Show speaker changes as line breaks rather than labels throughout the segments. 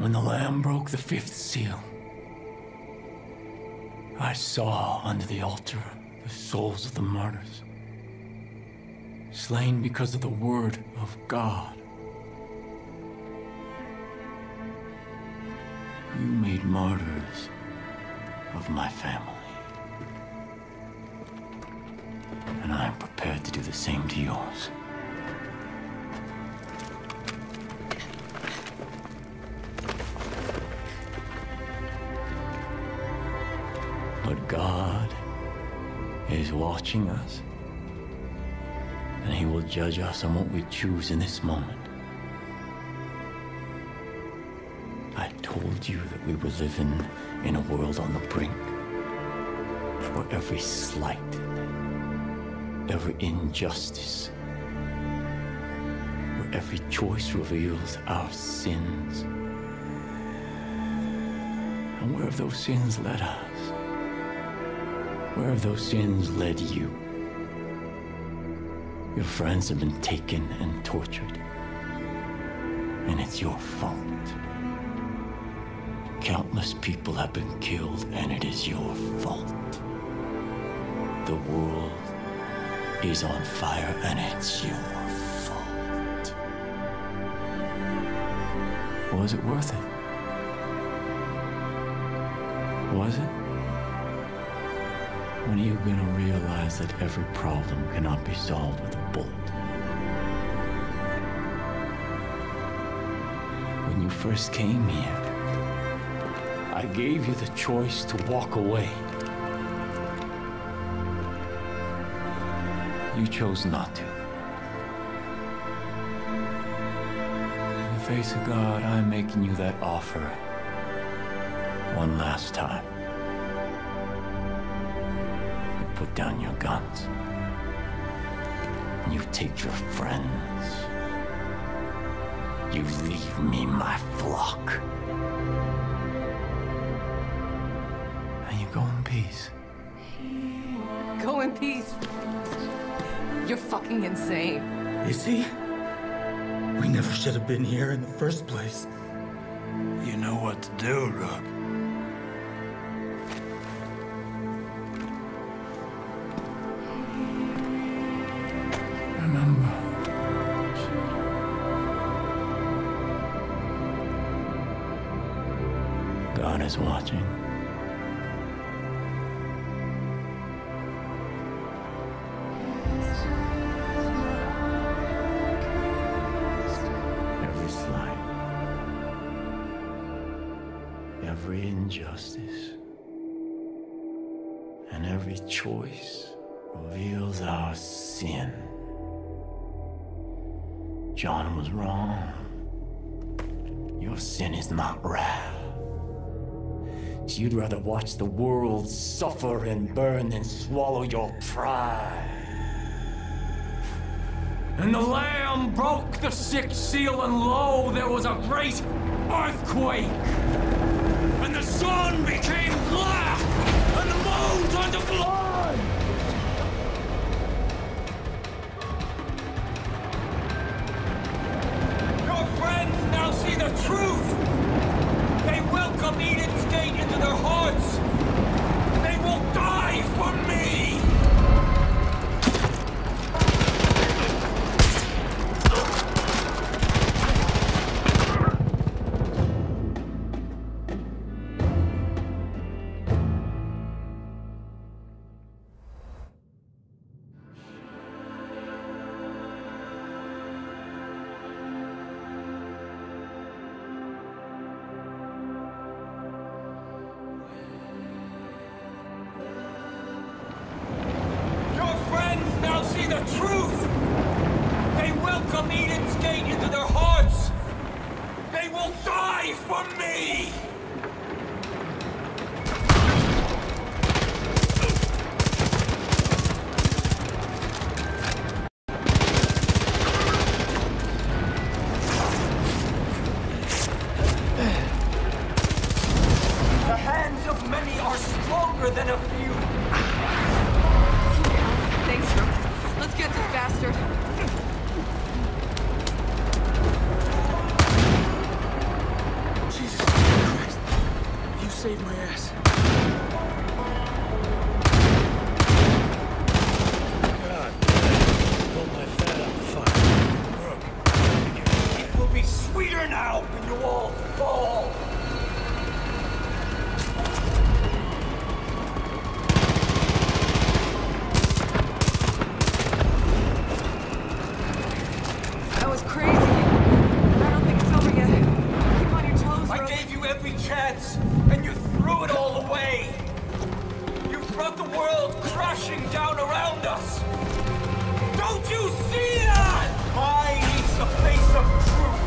When the Lamb broke the fifth seal, I saw under the altar the souls of the martyrs, slain because of the word of God. You made martyrs of my family, and I am prepared to do the same to yours. But God is watching us, and He will judge us on what we choose in this moment. I told you that we were living in a world on the brink, where every slight, every injustice, where every choice reveals our sins. And where have those sins led us? Where have those sins led you? Your friends have been taken and tortured, and it's your fault. Countless people have been killed, and it is your fault. The world is on fire, and it's your fault. Was it worth it? Was it? When are you gonna realize that every problem cannot be solved with a bullet? When you first came here, I gave you the choice to walk away. You chose not to. In the face of God, I'm making you that offer one last time. You put down your guns, and you take your friends. You leave me my flock. And you go in peace.
Go in peace. You're fucking insane.
Is he? We never should have been here in the first place.
You know what to do, Rook. Remember. God is watching. Every slight, every injustice, and every choice reveals our sin. John was wrong. Your sin is not wrath. You'd rather watch the world suffer and burn than swallow your pride. And the Lamb broke the sixth seal, and lo, there was a great earthquake. And the sun became black, and the moon turned to blood. Your friends now see the truth. They welcome Eden's gate into their hearts. They will die for me. The truth! They welcome Eden's gate into their hearts! They will die for me! The hands of many are stronger than a few!
Thanks, Rook. Let's get this bastard.
Jesus
was crazy. I don't think it's over yet. Keep on your toes,
I
Rook.
gave you every chance, and you threw it all away. You brought the world crashing down around us. Don't you see that? Mine is the face of truth.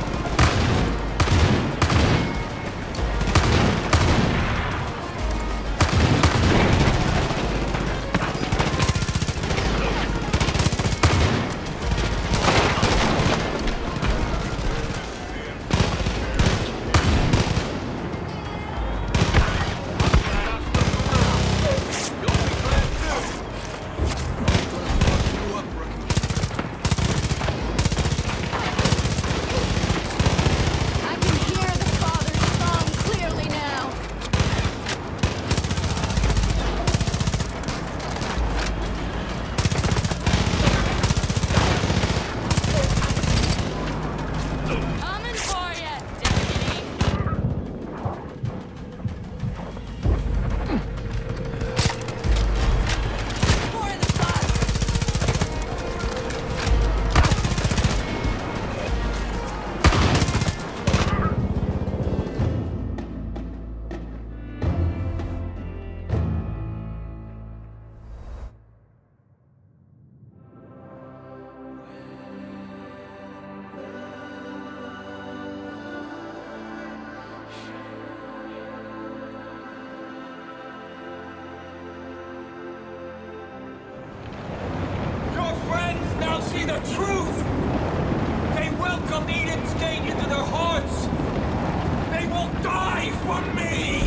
See the truth! They welcome Eden's gate into their hearts! They will die for me!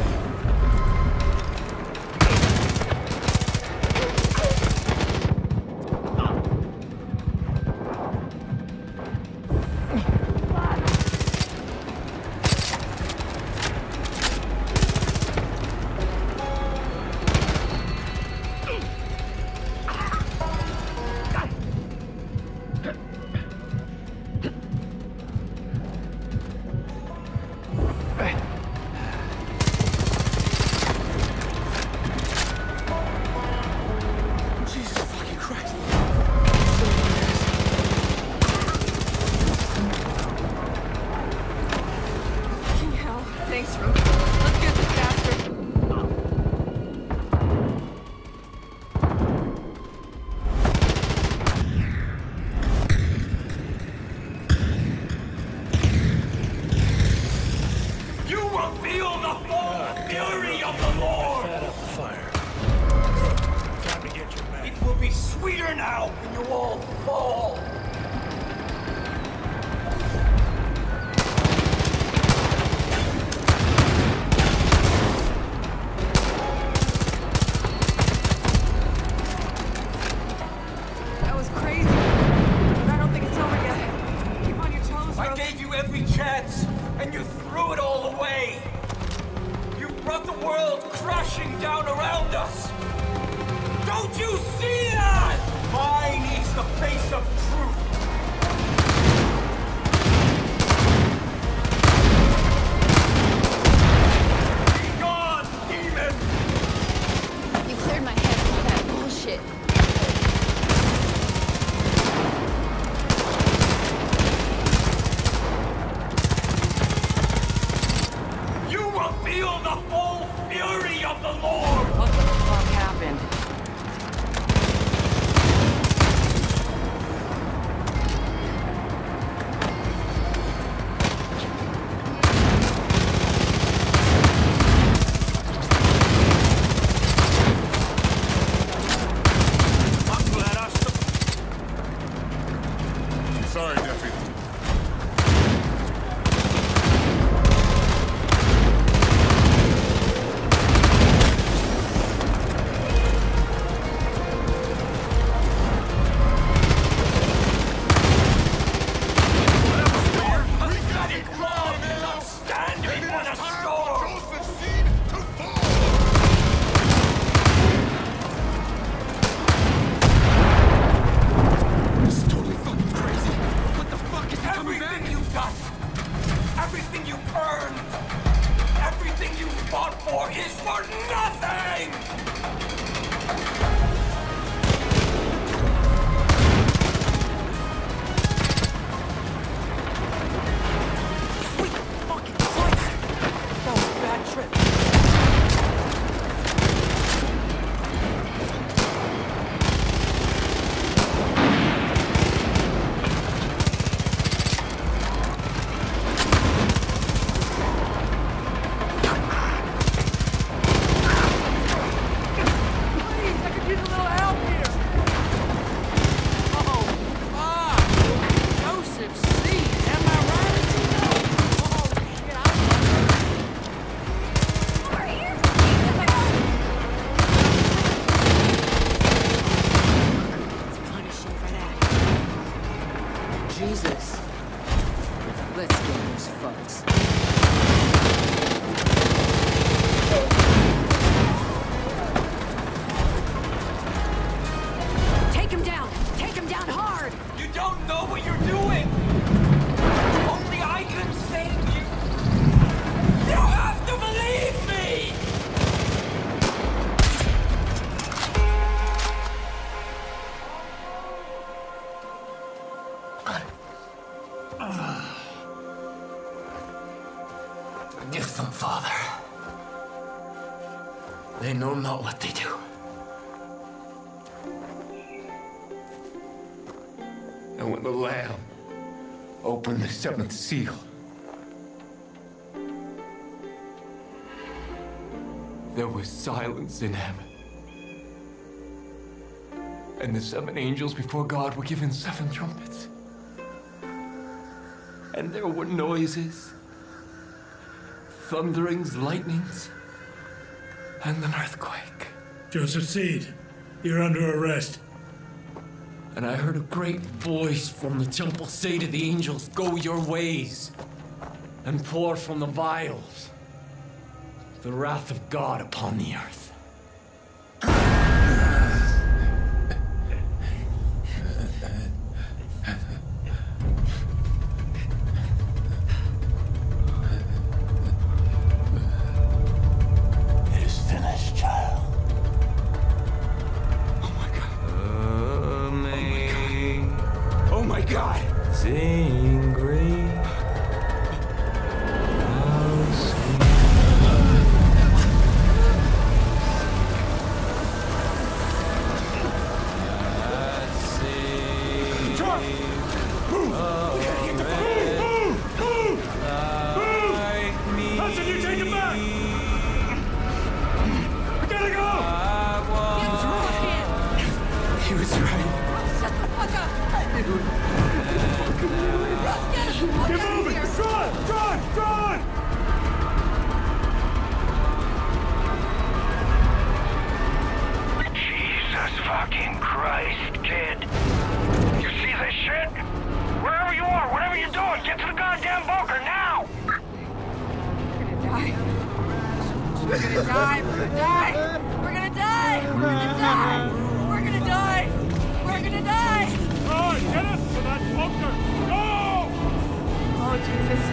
Thanks, Rook. Let's get this bastard.
You will feel the full fury of the Lord!
Fat up the fire. Time to get your man.
It will be sweeter now when you all fall! Every chance, and you threw it all away. You brought the world crashing down around us. Don't you see that? Mine is the face of truth. Be gone, demon!
You cleared my head of all that bullshit.
Feel the full fury of the Lord!
What the fuck happened?
I'm glad I
Sorry, nephew. Jesus. Let's get those fucks.
Take him down! Take him down hard!
You don't know what you're doing! Only I can save you! You have to believe me!
Forgive them, Father. They know not what they do. And when the Lamb opened the seventh seal, there was silence in heaven. And the 7 angels before God were given 7 trumpets. And there were noises, thunderings, lightnings, and an earthquake.
Joseph Seed, you're under arrest.
And I heard a great voice from the temple say to the angels, "Go your ways, and pour from the vials the wrath of God upon the earth." It is finished, child.
Oh my God!
Sing great.
Hudson, you take it back! We gotta go!
He was right.
Shut the fuck up! Get us the fuck
Get
out of
moving!
here!
Run!
Jesus fucking Christ, kid. You see this shit? Wherever you are, whatever you're doing, get to the goddamn bunker now!
We're gonna die! We're gonna die! We're gonna die! We're gonna die! We're gonna die! We're gonna die!
Run! Get us to that bunker! Go!
Oh, Jesus.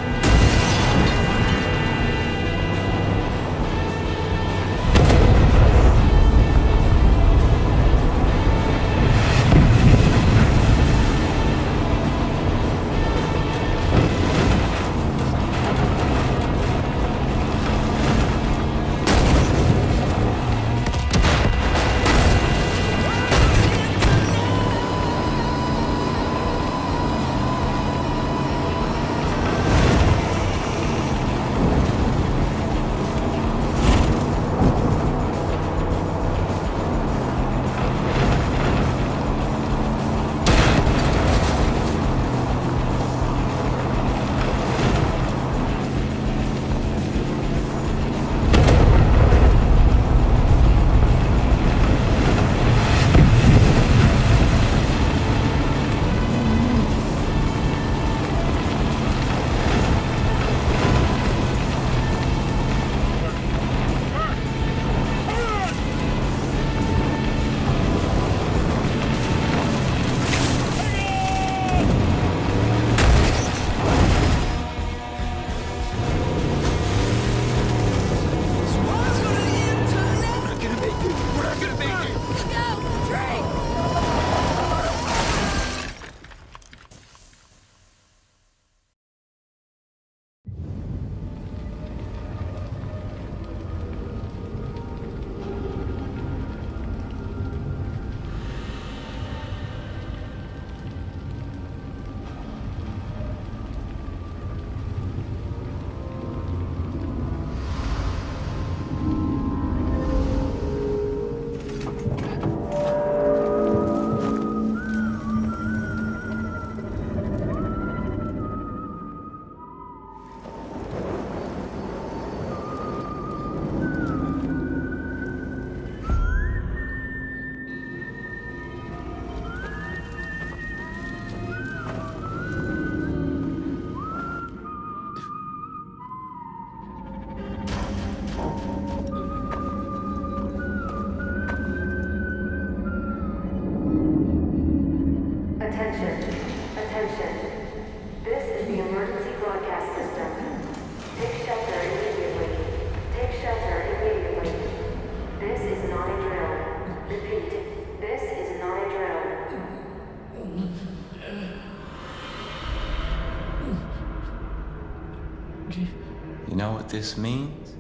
You know what this means?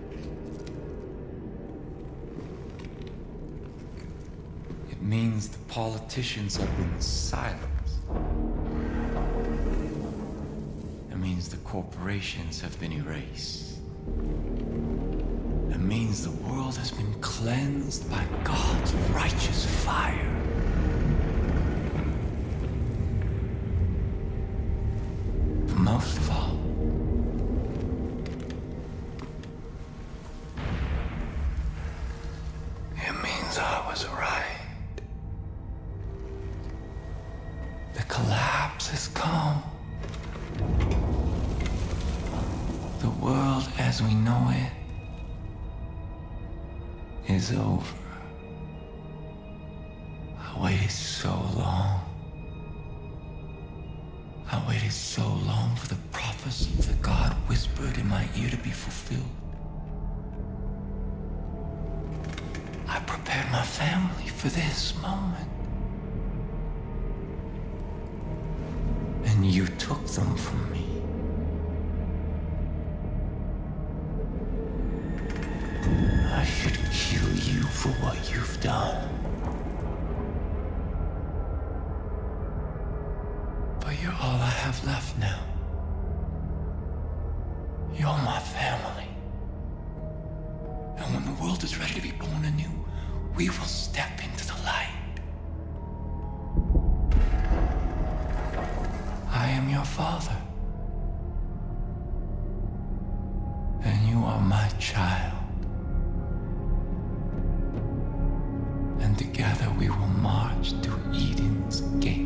It means the politicians have been silenced. It means the corporations have been erased. It means the world has been cleansed by God's righteous fire. But most of all, it means I was right. The collapse has come. The world as we know it is over. I waited so long. I waited so long for the prophecy that God whispered in my ear to be fulfilled. I prepared my family for this moment. And you took them from me. I should kill you for what you've done. But you're all I have left now. You're my family. And when the world is ready to be born anew, we will step into the light. I am your father. And you are my child. And together we will march to Eden's gate.